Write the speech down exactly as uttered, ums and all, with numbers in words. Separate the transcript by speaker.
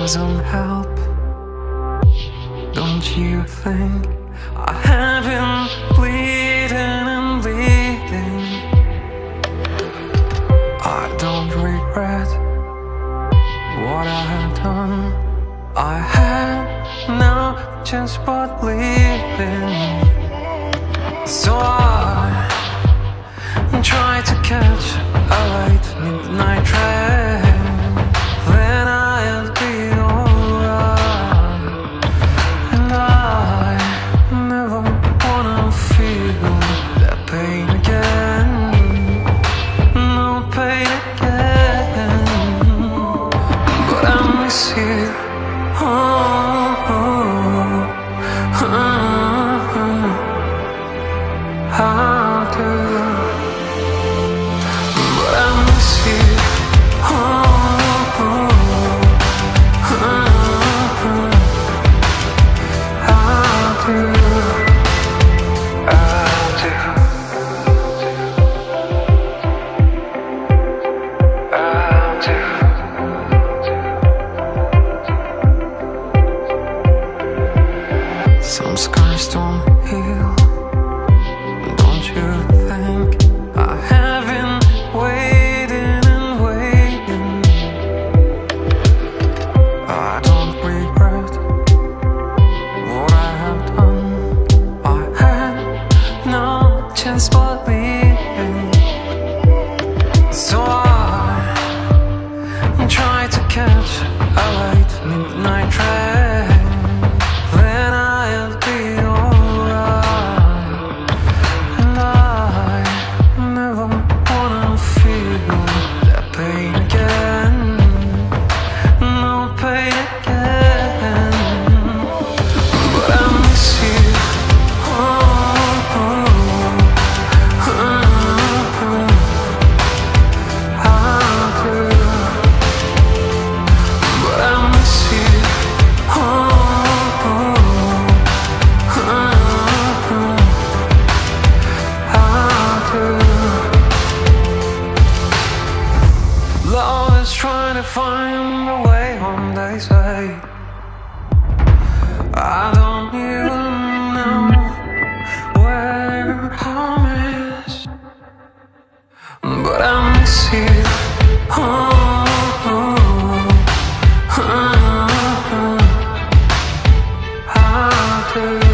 Speaker 1: doesn't help. Don't you think I have been bleeding and bleeding? I don't regret what I have done. I had no chance but leaving. So I try to catch a late midnight train. Then I'll be alright. And I never wanna feel that pain again. No pain again. But I miss you. Oh, oh, oh, oh. How do some scars don't heal. Don't you think I have been waiting and waiting? I don't regret what I have done. I had no chance but leaving. So I try to catch a late midnight train. Then I'll be alright. And I never wanna feel that pain again. No pain again. But I miss you. Oh, oh, oh, oh. How do? But I miss you. Oh, love is trying to find a way home, they say. I don't even know where home is, but I miss you. Oh, oh, oh, oh. How do